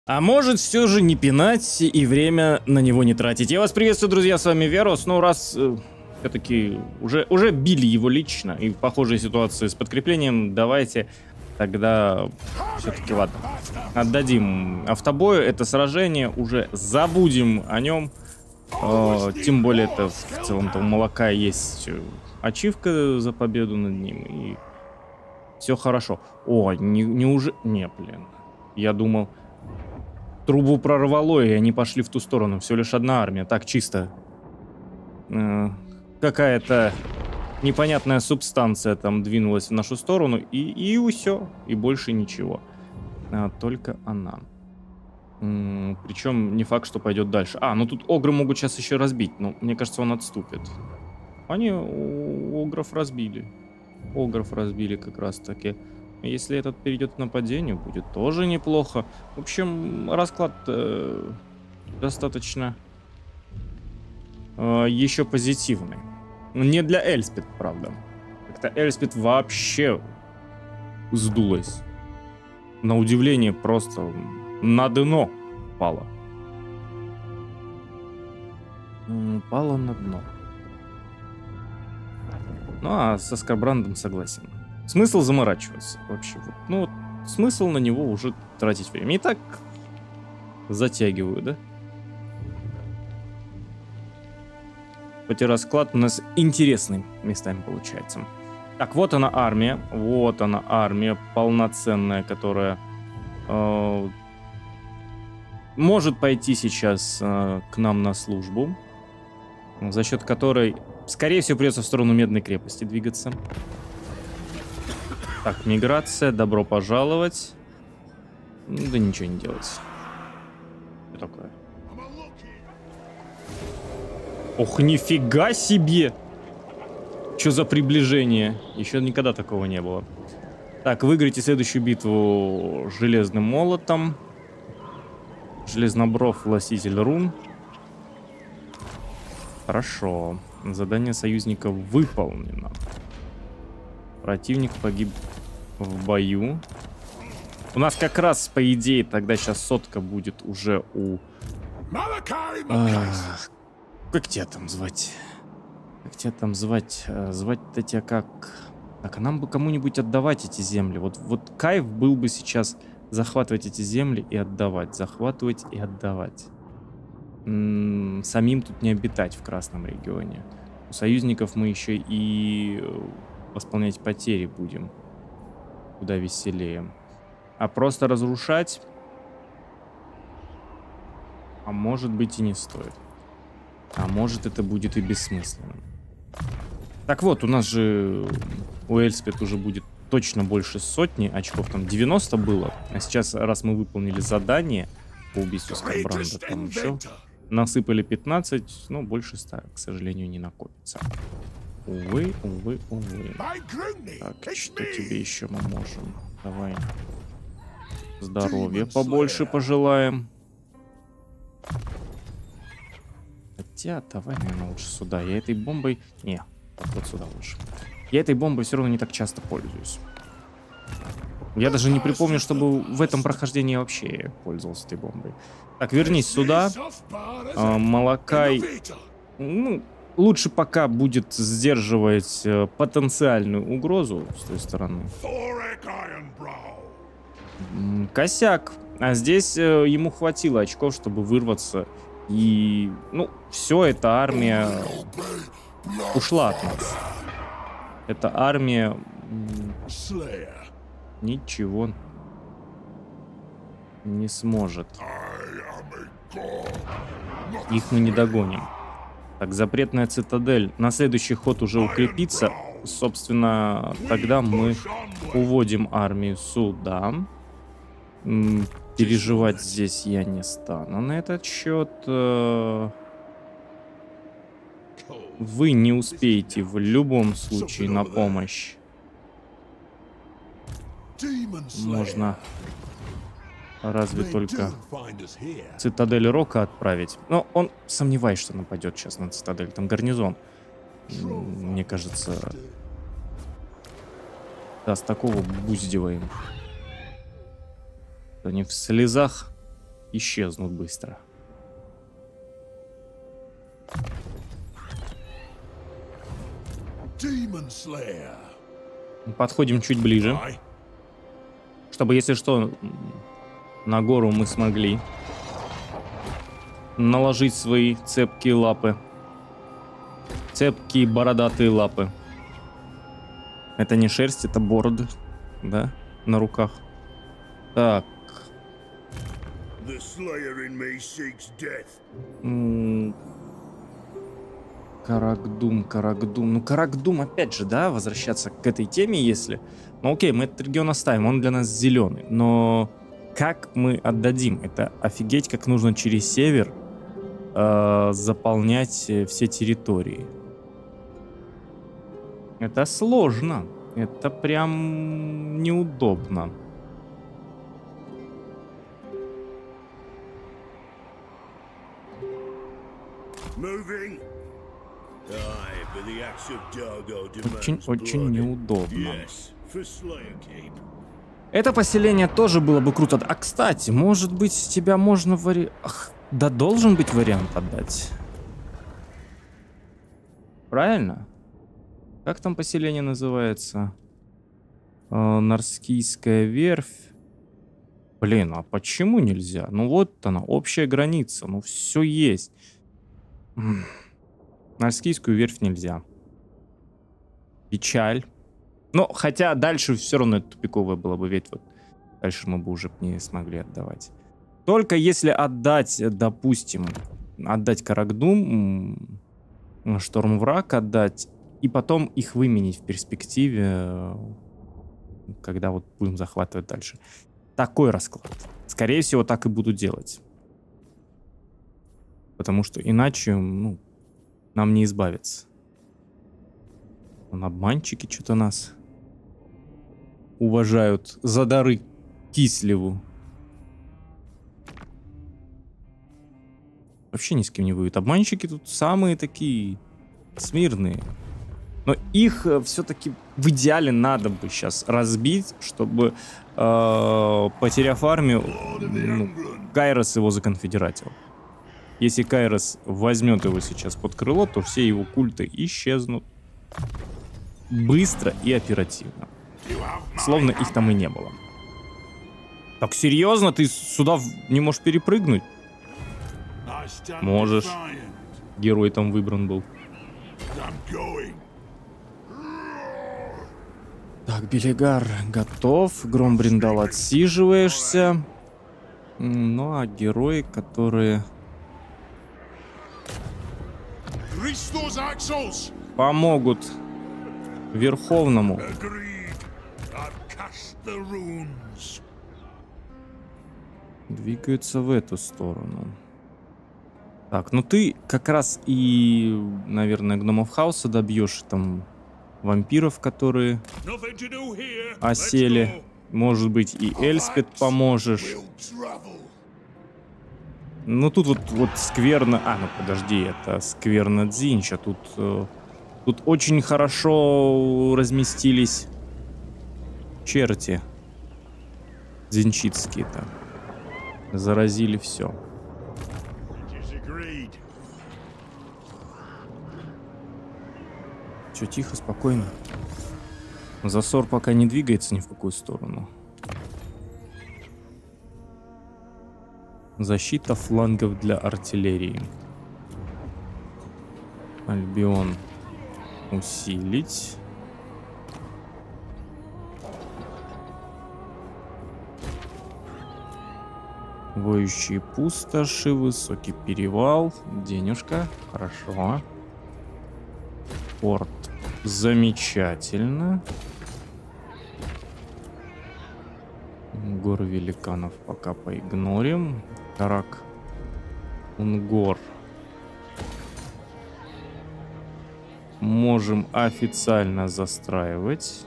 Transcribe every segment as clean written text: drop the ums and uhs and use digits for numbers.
А может все же не пинать и время на него не тратить. Я вас приветствую, друзья, с вами Верос. Ну, раз все-таки уже били его лично и похожие ситуации с подкреплением, давайте тогда все-таки, ладно, отдадим автобою это сражение, уже забудем о нем. Тем более это в целом-то у Молока есть ачивка за победу над ним, и все хорошо. О, неужели... Не, блин, я думал... Трубу прорвало, и они пошли в ту сторону. Всего лишь одна армия. Так, чисто. Какая-то непонятная субстанция там двинулась в нашу сторону. И все. И больше ничего. Только она. Причем не факт, что пойдет дальше. Ну тут огры могут сейчас еще разбить. Но мне кажется, он отступит. Они огров разбили. Огров разбили как раз таки. Если этот перейдет к нападению, будет тоже неплохо. В общем, расклад достаточно еще позитивный. Не для Эльспет, правда. Как-то Эльспет вообще сдулась. На удивление, просто на дно пала. Пала на дно. Ну, а со Скарбрандом согласен. Смысл заморачиваться вообще. Ну, вот, смысл на него уже тратить время. И так затягиваю, да? Хоть и расклад у нас интересный местами получается. Так, вот она армия. Вот она армия полноценная, которая может пойти сейчас к нам на службу. За счет которой, скорее всего, придется в сторону Медной крепости двигаться. Так, миграция, добро пожаловать. Да ничего не делать. Что такое? Ох, нифига себе! Что за приближение? Еще никогда такого не было. Так, выиграйте следующую битву железным молотом. Железнобров, властитель рун. Хорошо. Задание союзника выполнено. Противник погиб в бою. У нас как раз, по идее, тогда сейчас сотка будет уже у... Как тебя там звать? Как тебя там звать? Звать-то тебя как... Так, а нам бы кому-нибудь отдавать эти земли. Вот кайф был бы сейчас захватывать эти земли и отдавать. Захватывать и отдавать. Самим тут не обитать в Красном регионе. У союзников мы еще и... восполнять потери будем. Куда веселее. А просто разрушать... А может быть и не стоит. А может это будет и бессмысленным. Так вот, у нас же... У Эльспет уже будет точно больше сотни очков. Там 90 было. А сейчас, раз мы выполнили задание по убийству Скарбранда, там еще насыпали 15. Но больше 100, к сожалению, не накопится. Увы, увы, увы. Так, что тебе еще мы можем? Давай. Здоровья побольше пожелаем. Хотя, давай, наверное, лучше сюда. Я этой бомбой... Не, вот сюда лучше. Я этой бомбой все равно не так часто пользуюсь. Я даже не припомню, чтобы в этом прохождении вообще пользовался этой бомбой. Так, вернись сюда. Молокай... Ну... Лучше пока будет сдерживать потенциальную угрозу с той стороны. Косяк. А здесь ему хватило очков, чтобы вырваться. И, ну, все, эта армия ушла от нас. Эта армия ничего не сможет. Их мы не догоним. Так, запретная цитадель на следующий ход уже укрепится. Собственно, тогда мы уводим армию сюда. Переживать здесь я не стану на этот счет. Вы не успеете в любом случае на помощь. Можно разве только цитадель Рока отправить. Но он сомневается, что нападет сейчас на цитадель. Там гарнизон. Мне кажется, да, с такого буздиваем. Они в слезах исчезнут быстро. Подходим чуть ближе, чтобы, если что, на гору мы смогли наложить свои цепкие лапы. Цепкие бородатые лапы. Это не шерсть, это бороды, да, на руках. Так. Карагдум, Карагдум. Ну, Карагдум, опять же, да, возвращаться к этой теме, если... Ну, окей, мы этот регион оставим, он для нас зеленый. Но как мы отдадим? Это офигеть, как нужно через север заполнять все территории. Это сложно. Это прям неудобно. Очень неудобно. Это поселение тоже было бы круто. А, кстати, может быть, тебя можно да должен быть вариант отдать. Правильно? Как там поселение называется? Нарскийская верфь. Блин, а почему нельзя? Ну вот она, общая граница. Ну все есть. Нарскийскую верфь нельзя. Печаль. Но хотя дальше все равно это тупиковое было бы, ведь вот дальше мы бы уже не смогли отдавать. Только если отдать, допустим, отдать Карагдум, Штормвраг отдать, и потом их выменить в перспективе, когда вот будем захватывать дальше. Такой расклад. Скорее всего, так и буду делать. Потому что иначе, ну, нам не избавиться. Вон обманщики что-то нас уважают за дары Кислеву. Вообще ни с кем не воюют. Обманщики тут самые такие смирные. Но их все-таки в идеале надо бы сейчас разбить, чтобы, потеряв армию, Кайрос его законфедератил. Если Кайрос возьмет его сейчас под крыло, то все его культы исчезнут. Быстро и оперативно. Словно их там и не было. Так серьезно? Ты сюда не можешь перепрыгнуть? Можешь. Герой там выбран был. Так, Белигар готов. Громбриндал отсиживаешься. Ну а герои, которые помогут Верховному, двигаются в эту сторону. Так, ну ты как раз и, наверное, гномов хаоса добьешь, там вампиров, которые осели. Может быть, и Эльспет поможешь. Ну тут вот скверно... А, ну подожди, это скверно Дзинча. Тут очень хорошо разместились черти дзинчитские-то. Заразили все. Все тихо, спокойно. Засор пока не двигается ни в какую сторону. Защита флангов для артиллерии. Альбион усилить. Воющие пустоши, высокий перевал, денежка, хорошо. Порт, замечательно. Горы великанов пока поигнорим. Тарак, Унгор. Можем официально застраивать.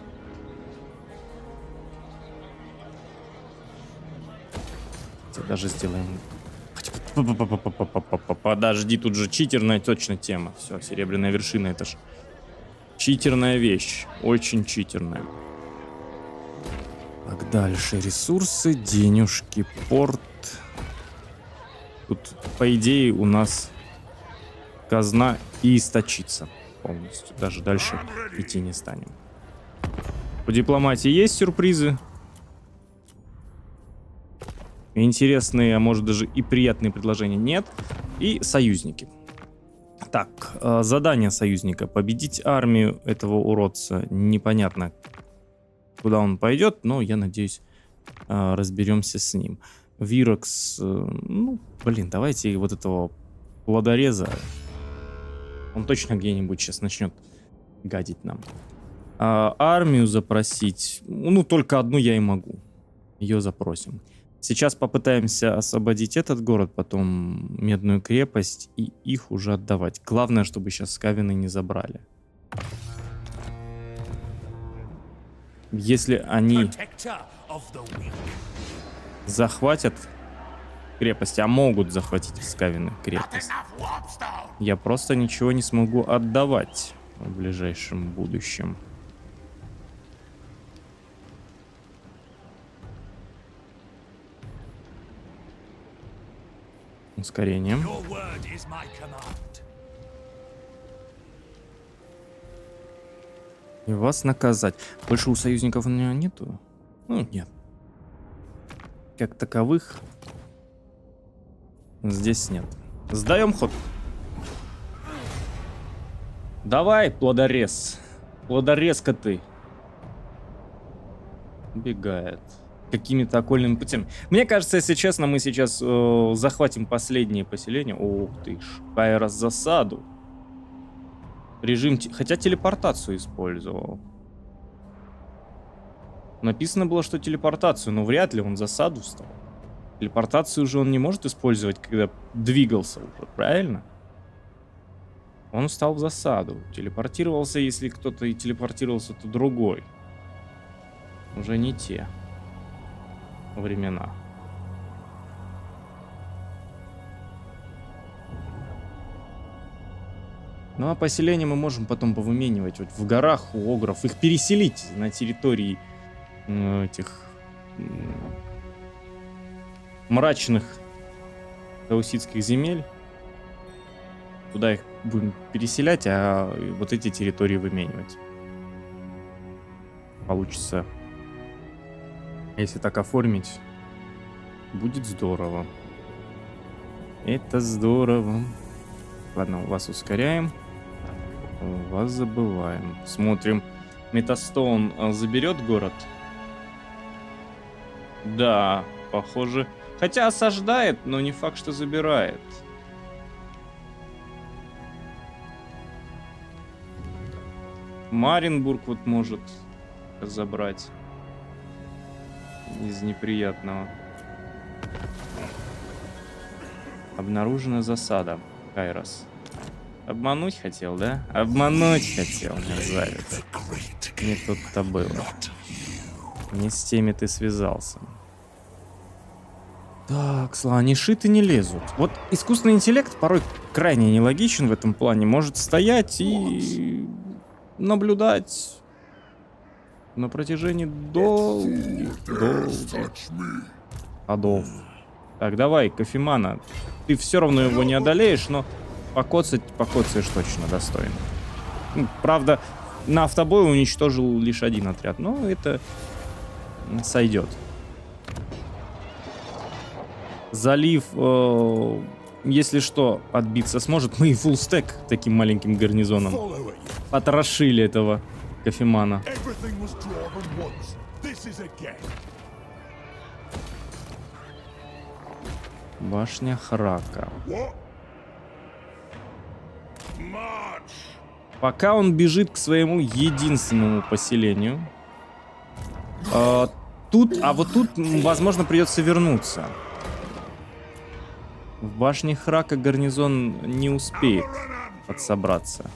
Даже сделаем... Подожди, тут же читерная точно тема. Все, серебряная вершина, это ж читерная вещь. Очень читерная. Так, дальше ресурсы, денежки, порт. Тут, по идее, у нас казна и источится полностью. Даже дальше идти не станем. У дипломатии есть сюрпризы. Интересные, а может даже и приятные предложения нет. И союзники. Так, задание союзника. Победить армию этого уродца. Непонятно, куда он пойдет, но я надеюсь, разберемся с ним. Вирокс, ну, блин, давайте вот этого плодореза. Он точно где-нибудь сейчас начнет гадить нам. Армию запросить. Ну, только одну я и могу. Ее запросим. Сейчас попытаемся освободить этот город, потом Медную крепость и их уже отдавать. Главное, чтобы сейчас скавины не забрали. Если они захватят крепость, а могут захватить скавины крепость, я просто ничего не смогу отдавать в ближайшем будущем. Ускорение. И вас наказать. Больше у союзников у меня нету? Ну, нет. Как таковых здесь нет. Сдаем ход. Давай, плодорез. Плодорезка ты. Убегает. Какими-то окольными путями. Мне кажется, если честно, мы сейчас захватим последнее поселение. Ух ты ж. Кайрос засаду. Режим... Хотя телепортацию использовал. Написано было, что телепортацию, но вряд ли он засаду стал. Телепортацию уже он не может использовать, когда двигался уже, правильно? Он встал в засаду. Телепортировался, если кто-то и телепортировался, то другой. Уже не те времена. Ну а поселения мы можем потом повыменивать. Вот в горах у огров. Их переселить на территории этих мрачных таусидских земель. Туда их будем переселять, а вот эти территории выменивать. Получится. Если так оформить, будет здорово. Это здорово. Ладно, вас ускоряем. Вас забываем. Смотрим. Метастоун заберет город? Да, похоже. Хотя осаждает, но не факт, что забирает. Маринбург вот может забрать. Из неприятного. Обнаружена засада. Кайрос. Обмануть хотел, да? Обмануть хотел, мерзавец. Не тут-то было. Не с теми ты связался. Так, слонишиты не лезут. Вот искусственный интеллект порой крайне нелогичен в этом плане. Может стоять и наблюдать на протяжении долгих ходов. Так, давай, кофемана. Ты все равно его не одолеешь, но покоцаешь точно достойно. Правда, на автобой уничтожил лишь один отряд, но это сойдет. Залив, если что, отбиться сможет. Мы и фуллстек таким маленьким гарнизоном потрошили этого кофемана. Башня Храка. Пока он бежит к своему единственному поселению. А вот тут, возможно, придется вернуться. В башне Храка гарнизон не успеет подсобраться.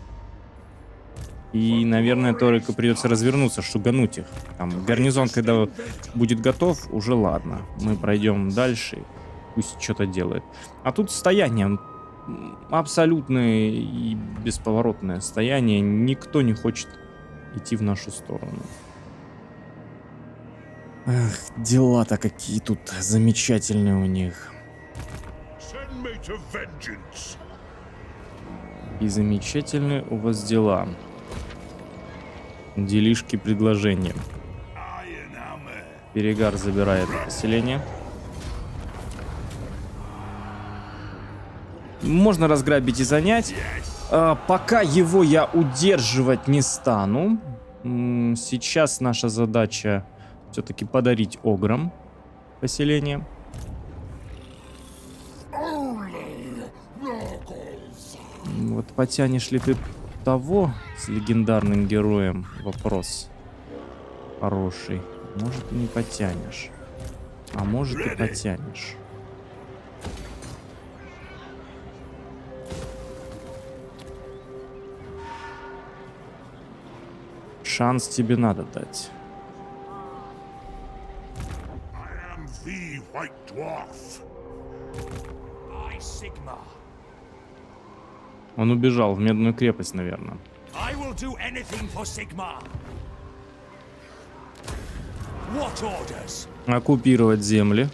И, наверное, только придется развернуться, шугануть их. Там гарнизон, когда будет готов, уже ладно. Мы пройдем дальше, пусть что-то делает. А тут стояние. Абсолютное и бесповоротное стояние. Никто не хочет идти в нашу сторону. Эх, дела-то какие тут замечательные у них. И замечательные у вас дела. Делишки, предложения. Перегар забирает поселение. Можно разграбить и занять. Пока его я удерживать не стану. Сейчас наша задача все-таки подарить ограм поселение. Вот потянешь ли ты того с легендарным героем? Вопрос хороший. Может, и не потянешь. А может, и потянешь. Шанс тебе надо дать. Он убежал в Медную крепость, наверное. Оккупировать земли.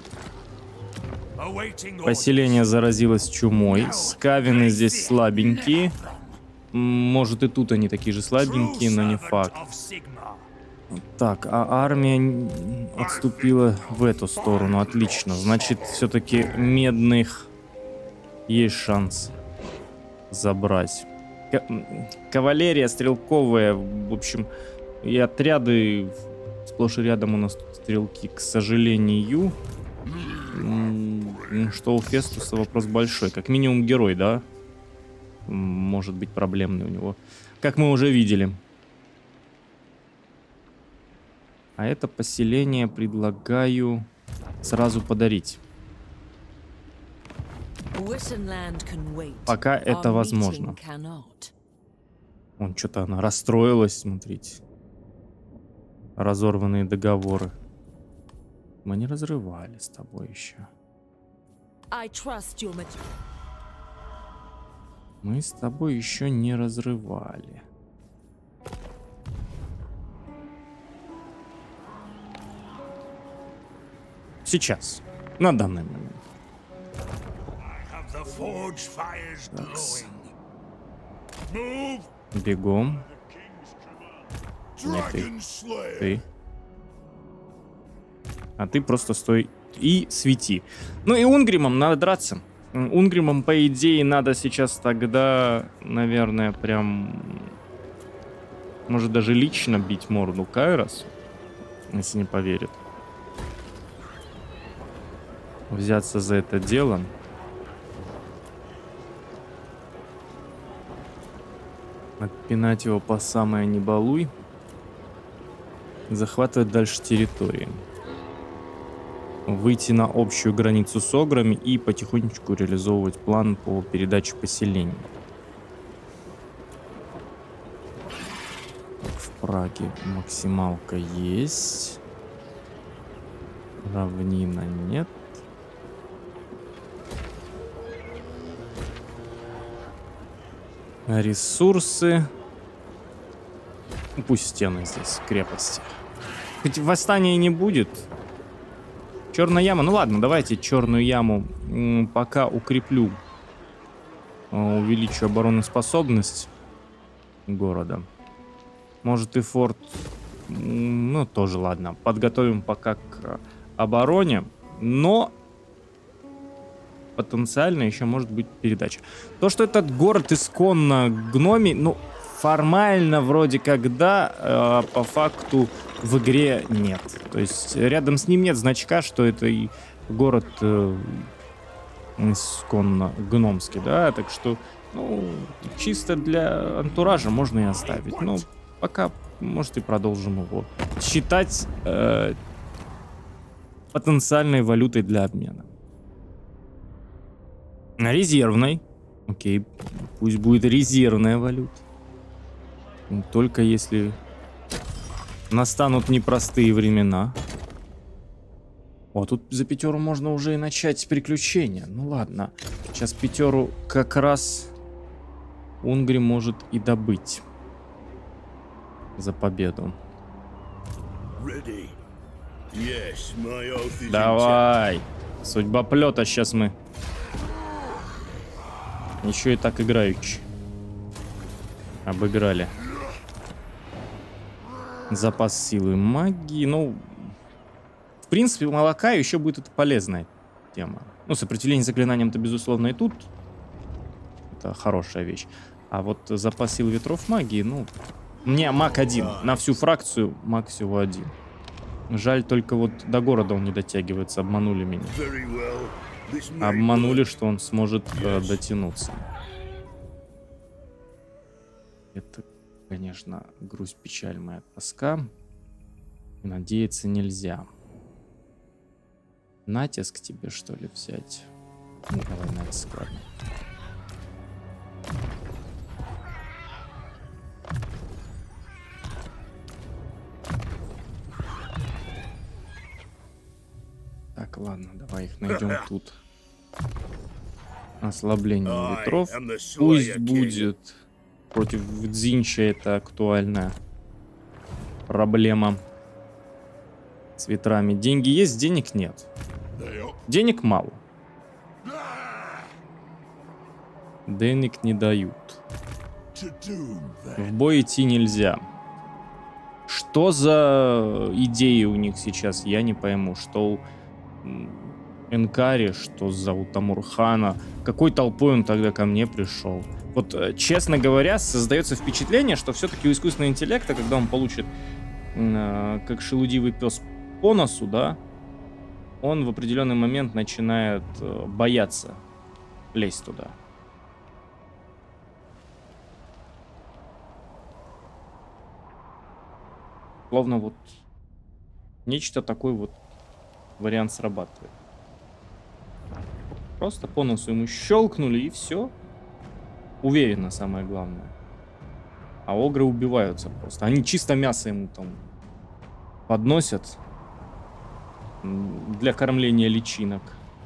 Поселение заразилось чумой. Скавины здесь слабенькие. Может, и тут они такие же слабенькие, но не факт. Так, а армия отступила в эту сторону. Отлично. Значит, все-таки медных есть шанс забрать. Кавалерия стрелковая, в общем, и отряды сплошь и рядом у нас тут стрелки, к сожалению. Что у Фестуса вопрос большой. Как минимум герой, да? Может быть проблемный у него. Как мы уже видели. А это поселение предлагаю сразу подарить. Пока это возможно. Вон что-то она расстроилась, смотрите. Разорванные договоры. Мы не разрывали с тобой еще. Мы с тобой еще не разрывали. Сейчас. На данный момент. Такс. Бегом. Нет, ты. А ты просто стой и свети. Ну и Унгримом надо драться. Унгримом, по идее, надо сейчас тогда, наверное, прям... Может, даже лично бить морду Кайросу, если не поверит. Взяться за это дело. Отпинать его по самое не балуй. Захватывать дальше территории. Выйти на общую границу с ограми и потихонечку реализовывать план по передаче поселений. В Праге максималка есть. Равнина нет. Ресурсы. Пусть стены здесь, крепости. Хоть восстания не будет. Черная яма. Ну ладно, давайте черную яму пока укреплю. Увеличу обороноспособность города. Может и форт. Ну тоже ладно. Подготовим пока к обороне. Но потенциально еще может быть передача. То, что этот город исконно гномий, ну формально вроде как да, а по факту в игре нет. То есть рядом с ним нет значка, что это и город исконно гномский, да, так что, ну, чисто для антуража можно и оставить. Но пока, может, и продолжим его считать потенциальной валютой для обмена. Резервной. Окей, пусть будет резервная валюта. Только если настанут непростые времена. О, тут за пятеру можно уже и начать приключения. Ну ладно. Сейчас пятеру как раз Унгри может и добыть. За победу. Давай. Судьбоплета сейчас мы Еще и так играючи. Обыграли. Запас силы магии. Ну, в принципе, у молока еще будет это полезная тема. Ну, сопротивление заклинаниям-то, безусловно, и тут. Это хорошая вещь. А вот запас сил ветров магии, ну... У меня маг один. На всю фракцию маг всего один. Жаль, только вот до города он не дотягивается. Обманули меня. Обманули, что он сможет дотянуться. Это, конечно, грусть, печаль, моя тоска. Надеяться нельзя. Натиск тебе, что ли, взять? Ну, давай натиск, ладно. Так, ладно, давай их найдем тут. Ослабление ветров. Пусть будет. Против Дзинча это актуальная проблема. С ветрами. Деньги есть, денег нет. Денег мало. Денег не дают. В бой идти нельзя. Что за идеи у них сейчас, я не пойму. Что у Энкари, что за у Тамурхана. Какой толпой он тогда ко мне пришел? Вот, честно говоря, создается впечатление, что все-таки у искусственного интеллекта, когда он получит, как шелудивый пес, по носу, да, он в определенный момент начинает бояться лезть туда. Словно вот нечто такой вот вариант срабатывает. Просто по носу ему щелкнули и все. Уверенно, самое главное. А огры убиваются просто. Они чисто мясо ему там подносят для кормления личинок.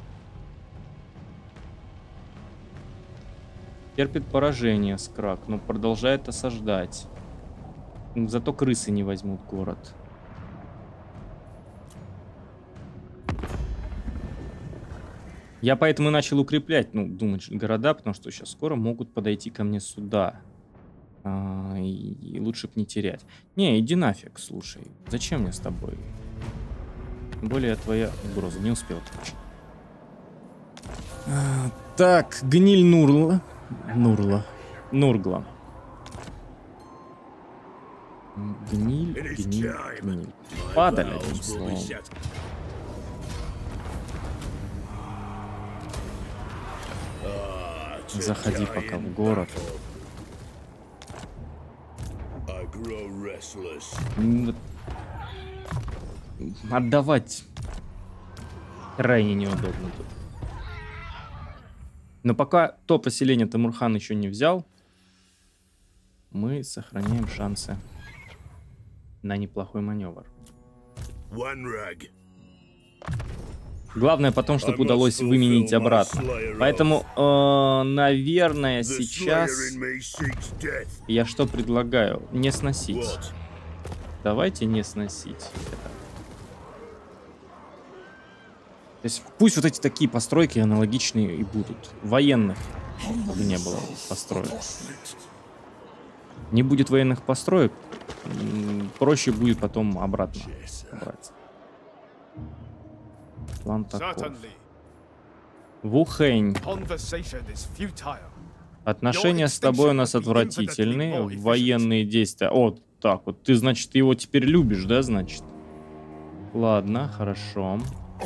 Терпит поражение Скрак, но продолжает осаждать. Зато крысы не возьмут город. Я поэтому и начал укреплять, ну, думать, города, потому что сейчас скоро могут подойти ко мне сюда. И лучше б не терять. Не, иди нафиг, слушай. Зачем мне с тобой? Тем более твоя угроза. Не успел. Так, гниль Нургла. Гниль. Падали, одним словом. Заходи пока в город. Отдавать крайне неудобно тут. Но пока то поселение Тамурхан еще не взял, мы сохраняем шансы на неплохой маневр. Главное потом, чтобы удалось выменить обратно. Поэтому, наверное, сейчас я что предлагаю? Не сносить. Давайте не сносить это. То есть пусть вот эти такие постройки аналогичные и будут. Военных не было построек. Не будет военных построек, проще будет потом обратно брать. План таков. Вухэнь. Отношения с тобой у нас отвратительные. Военные действия. О, так вот. Ты, значит, его теперь любишь, да, значит? Ладно, хорошо.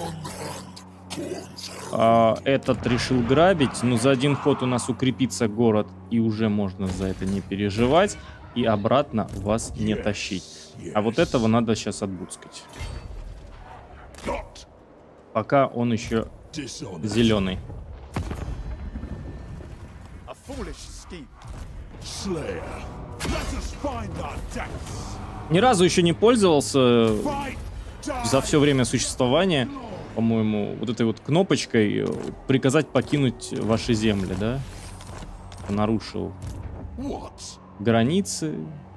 Этот решил грабить. Но за один ход у нас укрепится город. И уже можно за это не переживать. И обратно вас не тащить. А вот этого надо сейчас отбудскать. Пока он еще зеленый. Ни разу еще не пользовался за все время существования, по-моему, вот этой вот кнопочкой приказать покинуть ваши земли, да? Нарушил границы.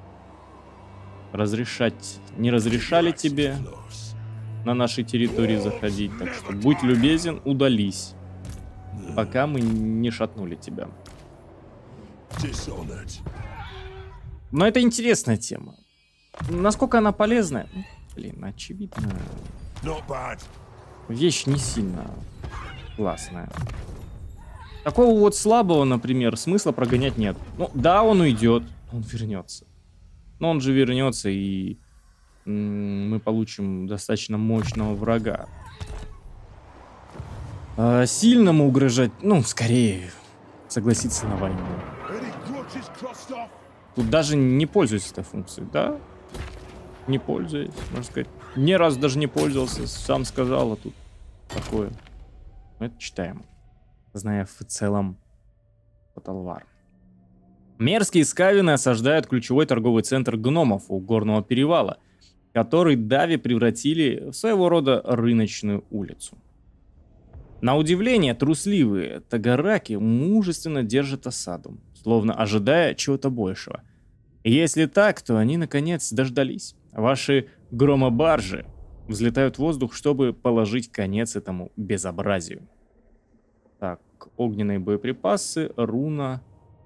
Разрешать не разрешали тебе на нашей территории заходить, так что будь любезен, удались, пока мы не шатнули тебя. Но это интересная тема. Насколько она полезная? Блин, очевидно. Вещь не сильно классная. Такого вот слабого, например, смысла прогонять нет. Ну, да, он уйдет, он вернется. Но он же вернется, и мы получим достаточно мощного врага. Сильному угрожать, ну, скорее согласиться на войну. Тут даже не пользуюсь этой функцией, да? Не пользуюсь, можно сказать. Ни раз даже не пользовался, сам сказал, а тут такое. Это читаем, зная в целом Total War. Мерзкие скавины осаждают ключевой торговый центр гномов у горного перевала, который Дави превратили в своего рода рыночную улицу. На удивление, трусливые тагараки мужественно держат осаду, словно ожидая чего-то большего. И если так, то они наконец дождались. Ваши громобаржи взлетают в воздух, чтобы положить конец этому безобразию. Так, огненные боеприпасы, руна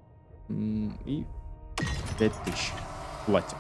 и 5000. Платим.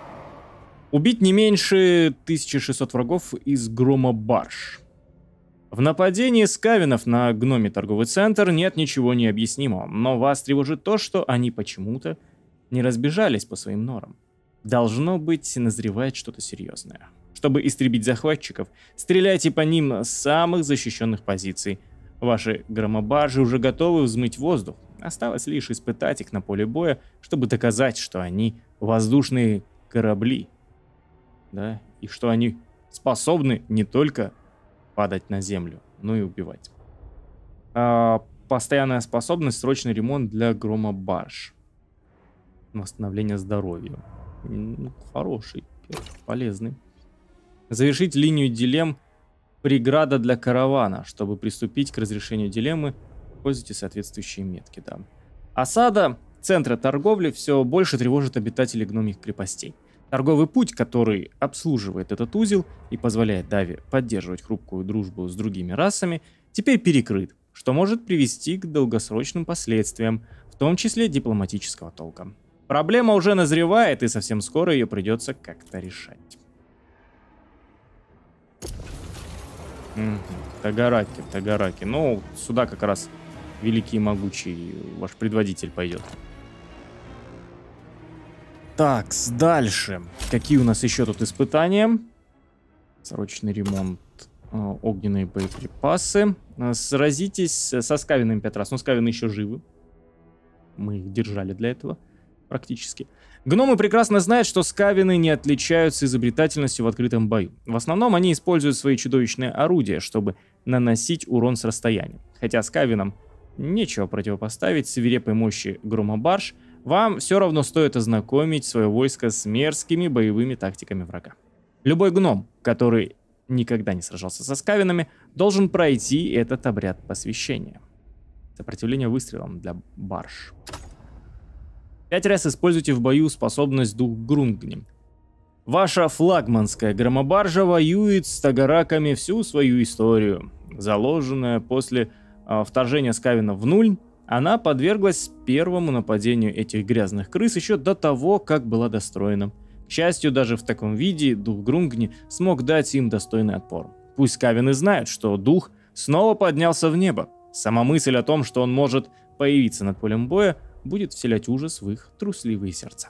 Убить не меньше 1600 врагов из громобарж. В нападении скавинов на гноме торговый центр нет ничего необъяснимого, но вас тревожит то, что они почему-то не разбежались по своим норам. Должно быть, назревает что-то серьезное. Чтобы истребить захватчиков, стреляйте по ним с самых защищенных позиций. Ваши громобаржи уже готовы взмыть воздух. Осталось лишь испытать их на поле боя, чтобы доказать, что они воздушные корабли. Да, и что они способны не только падать на землю, но и убивать. Постоянная способность, срочный ремонт для громобарж. Восстановление здоровья. Хороший, полезный. Завершить линию дилемм. Преграда для каравана. Чтобы приступить к разрешению дилеммы, используйте соответствующие метки. Да. Осада центра торговли все больше тревожит обитателей гномьих крепостей. Торговый путь, который обслуживает этот узел и позволяет Дави поддерживать хрупкую дружбу с другими расами, теперь перекрыт, что может привести к долгосрочным последствиям, в том числе дипломатического толка. Проблема уже назревает, и совсем скоро ее придется как-то решать. Тагараки. Ну, сюда как раз великий и могучий ваш предводитель пойдет. Так, дальше. Какие у нас еще тут испытания? Срочный ремонт, огненные боеприпасы. Сразитесь со скавинами 5 раз. Но скавины еще живы. Мы их держали для этого практически. Гномы прекрасно знают, что скавины не отличаются изобретательностью в открытом бою. В основном они используют свои чудовищные орудия, чтобы наносить урон с расстояния. Хотя скавинам нечего противопоставить свирепой мощи громобарж, вам все равно стоит ознакомить свое войско с мерзкими боевыми тактиками врага. Любой гном, который никогда не сражался со скавинами, должен пройти этот обряд посвящения. Сопротивление выстрелам для барж. 5 раз используйте в бою способность Дух Грунгни. Ваша флагманская громобаржа воюет с тагараками всю свою историю. Заложенная после вторжения скавинов в нуль, она подверглась первому нападению этих грязных крыс еще до того, как была достроена. К счастью, даже в таком виде Дух Грунгни смог дать им достойный отпор. Пусть скавины знают, что Дух снова поднялся в небо. Сама мысль о том, что он может появиться над полем боя, будет вселять ужас в их трусливые сердца.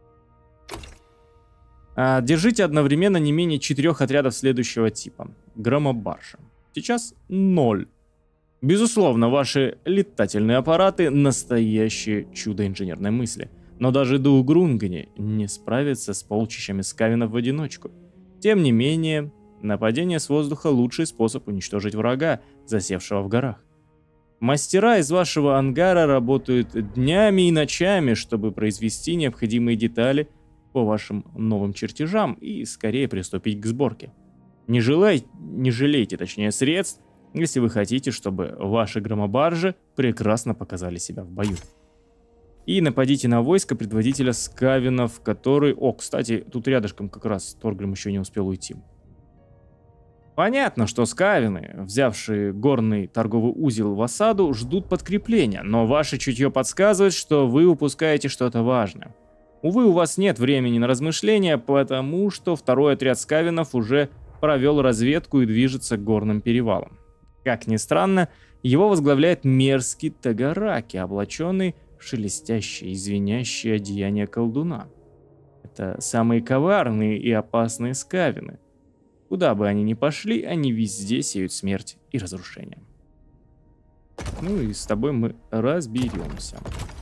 Держите одновременно не менее 4 отрядов следующего типа. Громобаржа. Сейчас 0. Безусловно, ваши летательные аппараты — настоящее чудо инженерной мысли. Но даже Дух Грунгни не справится с полчищами скавинов в одиночку. Тем не менее, нападение с воздуха — лучший способ уничтожить врага, засевшего в горах. Мастера из вашего ангара работают днями и ночами, чтобы произвести необходимые детали по вашим новым чертежам и скорее приступить к сборке. Не жалейте, точнее, средств, если вы хотите, чтобы ваши громобаржи прекрасно показали себя в бою. И нападите на войско предводителя скавинов, который... О, кстати, тут рядышком как раз Торгрим еще не успел уйти. Понятно, что скавины, взявшие горный торговый узел в осаду, ждут подкрепления, но ваше чутье подсказывает, что вы упускаете что-то важное. Увы, у вас нет времени на размышления, потому что второй отряд скавинов уже провел разведку и движется к горным перевалам. Как ни странно, его возглавляет мерзкий Тагараки, облаченный в шелестящее и звенящее одеяние колдуна. Это самые коварные и опасные скавины. Куда бы они ни пошли, они везде сеют смерть и разрушение. Ну и с тобой мы разберемся.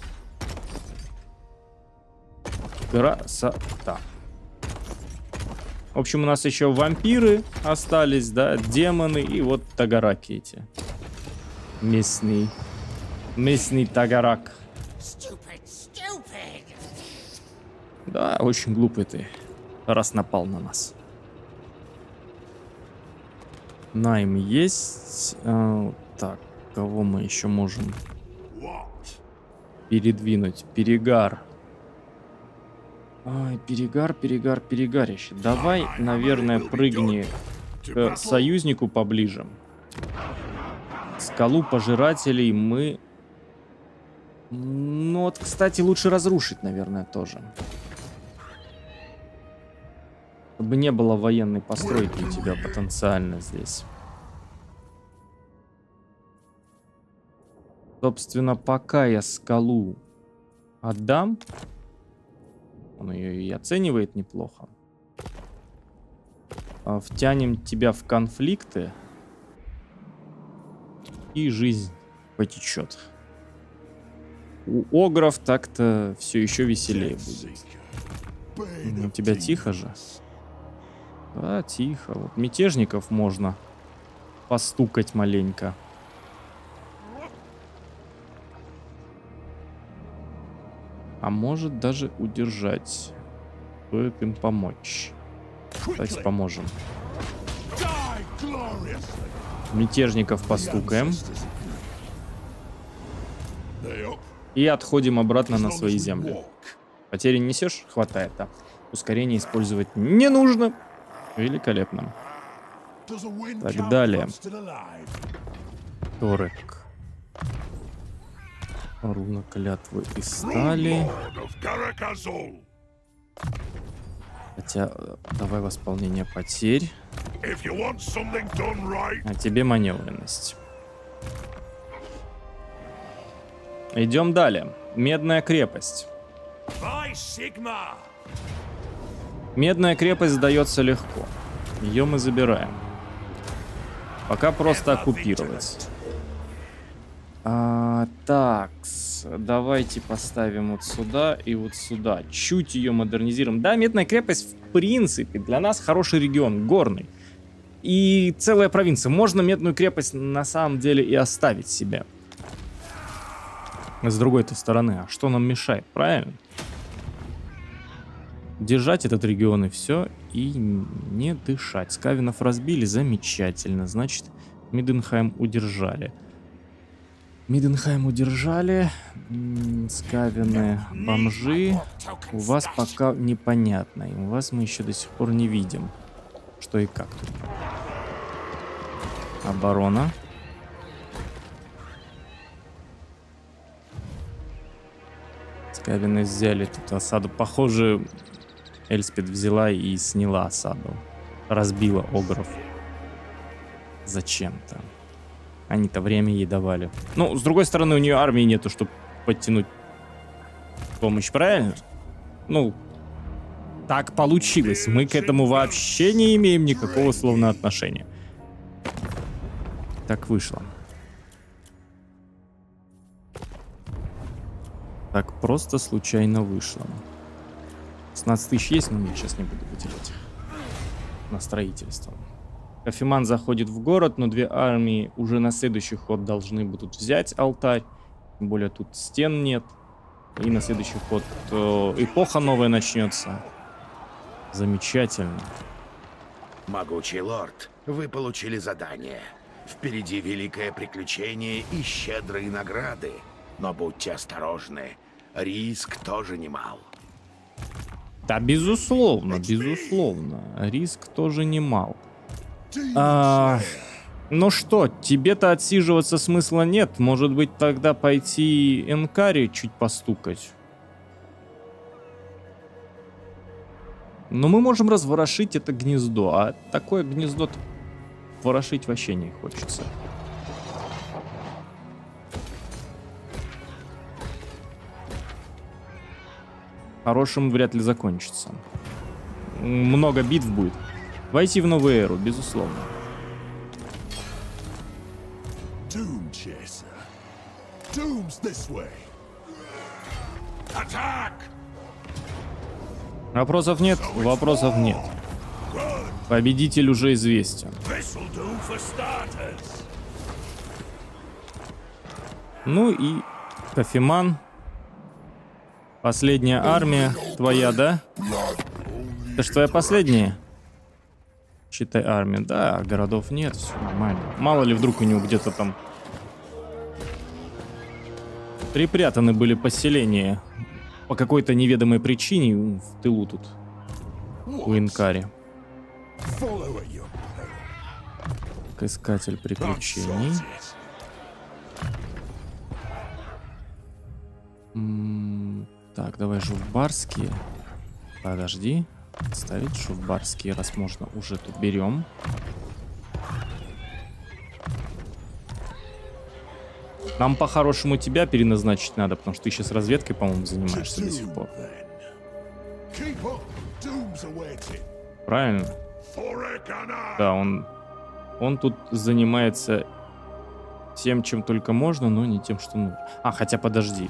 Красота. В общем, у нас еще вампиры остались, да, демоны и вот тагараки эти. Местный тагарак. Да, очень глупый ты, раз напал на нас. Найм есть. Так, кого мы еще можем передвинуть? Перегар. Ой, перегарище. Давай, наверное, прыгни к союзнику поближе. Скалу пожирателей мы... Ну вот, кстати, лучше разрушить, наверное, тоже. Чтобы не было военной постройки у тебя потенциально здесь. Собственно, пока я скалу отдам, он ее и оценивает неплохо. Втянем тебя в конфликты, и жизнь потечет. У огров так-то все еще веселее будет. У тебя тихо же? Да, тихо. Вот мятежников можно постукать маленько. А может даже удержать. Стоит им помочь. Давайте поможем. Мятежников постукаем. И отходим обратно на свои земли. Потери несешь? Хватает, да. Ускорение использовать не нужно. Великолепно. Так, далее. Торек. Руна клятвы и стали. Хотя, давай восполнение потерь. А тебе маневренность. Идем далее. Медная крепость. Медная крепость сдается легко. Ее мы забираем. Пока просто оккупировать. Так, давайте поставим вот сюда и вот сюда. Чуть ее модернизируем. Да, Медная крепость в принципе для нас хороший регион, горный. И целая провинция. Можно Медную крепость на самом деле и оставить себе. С другой-то стороны, а что нам мешает, правильно? Держать этот регион и все, и не дышать. Скавинов разбили, замечательно. Значит, Миденхайм удержали. Миденхайм удержали. Скавины, бомжи. У вас пока непонятно. И у вас мы еще до сих пор не видим, что и как тут. Оборона. Скавины взяли тут осаду. Похоже, Эльспет взяла и сняла осаду. Разбила огров. Зачем-то. Они-то время ей давали. Ну, с другой стороны, у нее армии нету, чтобы подтянуть помощь, правильно? Ну, так получилось. Мы к этому вообще не имеем никакого словно отношения. Так вышло. Так просто случайно вышло. 16 тысяч есть, но я сейчас не буду выделять на строительство. Кофеман заходит в город, но две армии уже на следующий ход должны будут взять алтарь. Тем более тут стен нет. И на следующий ход эпоха новая начнется. Замечательно. Могучий лорд, вы получили задание. Впереди великое приключение и щедрые награды. Но будьте осторожны, риск тоже немал. Да, безусловно, безусловно. Риск тоже немал. Ну что, тебе-то отсиживаться смысла нет. Может быть, тогда пойти Энкари чуть постукать? Но мы можем разворошить это гнездо, а такое гнездо ворошить вообще не хочется. Хорошим вряд ли закончится. Много битв будет. Войти в новую эру, безусловно. Вопросов нет? Вопросов нет. Победитель уже известен. Ну и Кофеман. Последняя армия твоя, да? Это ж твоя последняя? Считай армия. Да, городов нет, все нормально. Мало ли вдруг у него где-то там припрятаны были поселения по какой-то неведомой причине в тылу тут у Энкари. Искатель приключений. Так, давай жувбарские. Подожди. Ставить жувбарские, раз можно, уже тут берем. Нам по-хорошему тебя переназначить надо, потому что ты сейчас разведкой, по-моему, занимаешься до сих пор. Правильно? Да, он тут занимается всем, чем только можно, но не тем, что нужно. А, хотя подожди.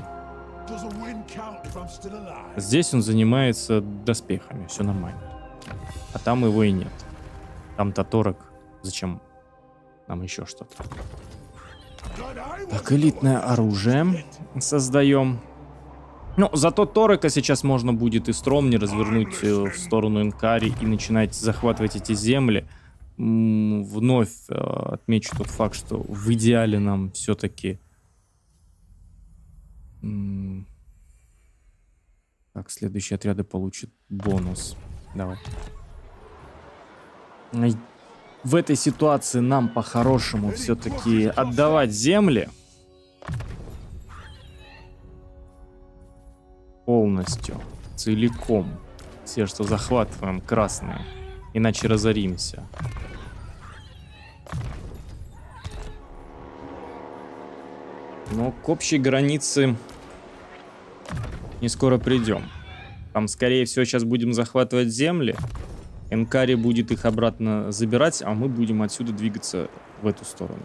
Здесь он занимается доспехами, все нормально. А там его и нет. Там Таторок. Зачем нам еще что-то? Так, элитное оружие создаем. Ну, зато Торока сейчас можно будет и Стромни развернуть в сторону Энкари и начинать захватывать эти земли. Вновь отмечу тот факт, что в идеале нам все-таки... Так, следующие отряды получат бонус. Давай. В этой ситуации нам по-хорошему все-таки отдавать земли. Полностью. Целиком. Все, что захватываем, красные. Иначе разоримся. Но к общей границе не скоро придем. Там, скорее всего, сейчас будем захватывать земли. Энкари будет их обратно забирать, а мы будем отсюда двигаться в эту сторону.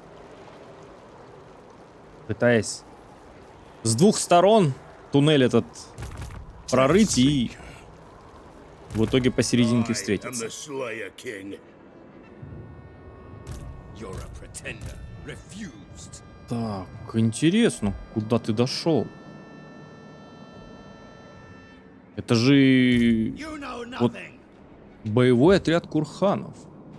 Пытаясь с двух сторон туннель этот прорыть и в итоге посерединке встретиться. Так, интересно, куда ты дошел? Это же вот боевой отряд Курханов,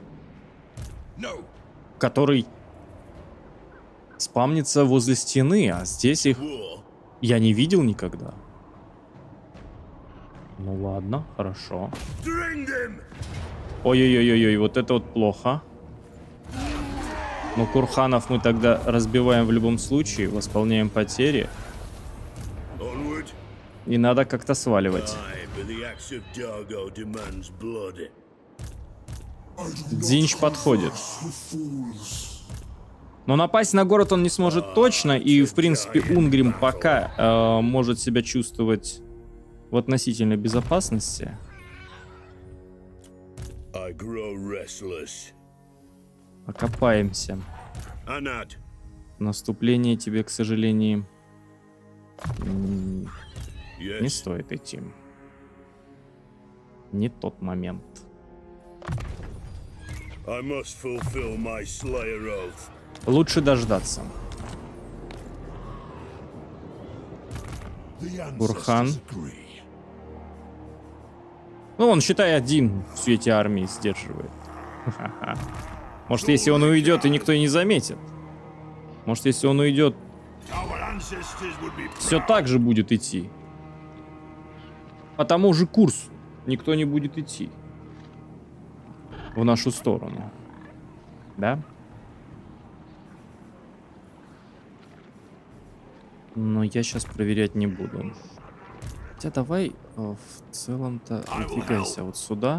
который спамнится возле стены, а здесь их я не видел никогда. Ну ладно, хорошо. Ой-ой-ой-ой, вот это вот плохо. Но Курханов мы тогда разбиваем в любом случае, восполняем потери. И надо как-то сваливать. Дзинч подходит. Но напасть на город он не сможет точно. И, в принципе, Унгрим пока может себя чувствовать в относительной безопасности. Окопаемся. Наступление тебе, к сожалению, не стоит идти. Не тот момент. Лучше дождаться. Курхан. Ну, он, считай, один всю эти армии сдерживает. Может, если он уйдет, и никто и не заметит. Может, если он уйдет, все так же будет идти. По тому же курсу никто не будет идти в нашу сторону. Да? Но я сейчас проверять не буду. Хотя давай в целом-то выдвигайся вот сюда.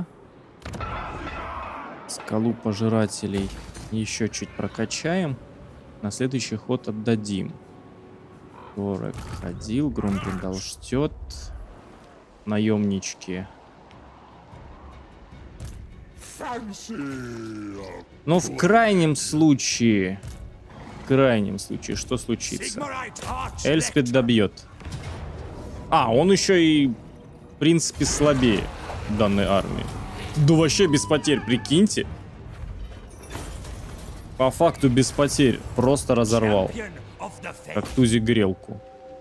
Скалу пожирателей еще чуть прокачаем. На следующий ход отдадим. Торек ходил, Грумгриндал ждет. Наемнички. Но в крайнем случае, что случится? Эльспет добьет. А, он еще и, в принципе, слабее данной армии. Да вообще без потерь, прикиньте. По факту без потерь. Просто разорвал. Как тузик грелку.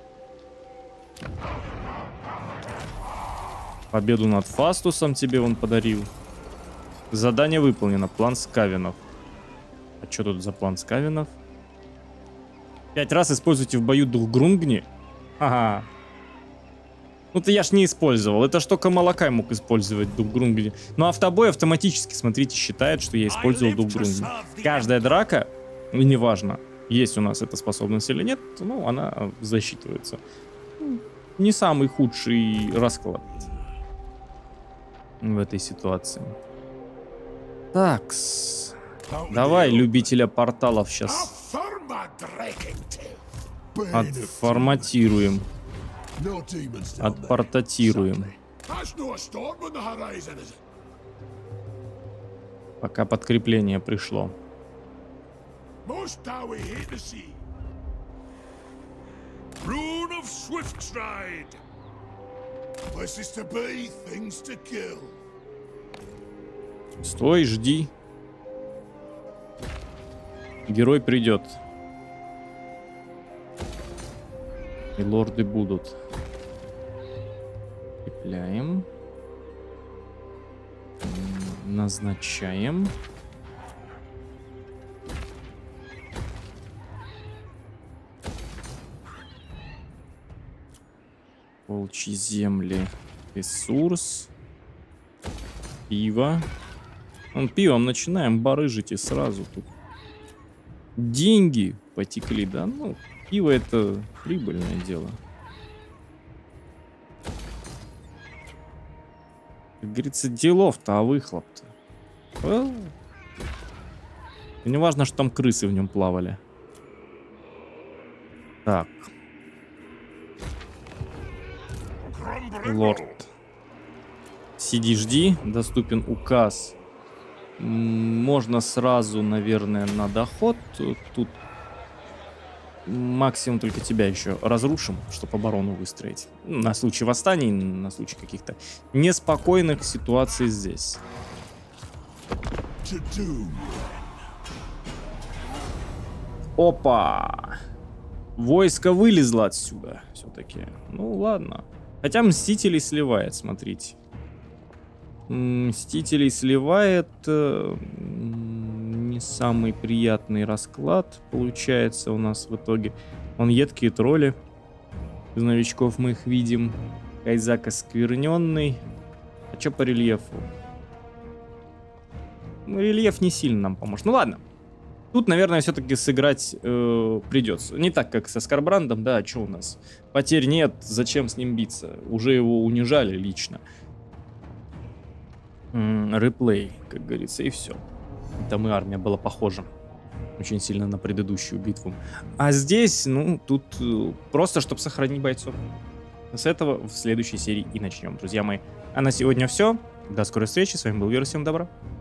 Победу над Фастусом тебе он подарил. Задание выполнено. План Скавенов. А что тут за план Скавенов? 5 раз используйте в бою дух Грунгни. Ага. Ну-то я ж не использовал. Это ж только Малакай мог использовать дух Грунгни. Но автобой автоматически, смотрите, считает, что я использовал дух Грунгни. Каждая драка, неважно, есть у нас эта способность или нет, ну, она засчитывается. Не самый худший расклад в этой ситуации. Такс. Давай любителя порталов сейчас отформатируем. Отпортатируем. Пока подкрепление пришло. Стой, жди. Герой придет. И лорды будут. Крепляем. Назначаем. Волчьи земли. Ресурс. Пиво. Вон пивом начинаем барыжить и сразу тут. Деньги потекли, да? Ну, пиво это прибыльное дело. Как говорится, делов-то, а выхлоп-то. Не важно, что там крысы в нем плавали. Так. Лорд. Сиди, жди. Доступен указ. Можно сразу, наверное, на доход. Тут максимум только тебя еще разрушим, чтобы оборону выстроить. На случай восстаний, на случай каких-то неспокойных ситуаций здесь. Опа! Войско вылезло отсюда все-таки. Ну ладно. Хотя Мстителей сливает, смотрите. Мстителей сливает. Не самый приятный расклад получается у нас в итоге. Вон едкие тролли. Из новичков мы их видим. Кайзак оскверненный. А что по рельефу? Ну, рельеф не сильно нам поможет. Ну ладно. Тут, наверное, все-таки сыграть придется. Не так, как со Скарбрандом. Да, что у нас? Потерь нет, зачем с ним биться? Уже его унижали лично. Реплей, как говорится, и все. Там и армия была похожа очень сильно на предыдущую битву. А здесь, ну, тут просто, чтобы сохранить бойцов. С этого в следующей серии и начнем, друзья мои. А на сегодня все. До скорой встречи. С вами был Вера. Всем добра.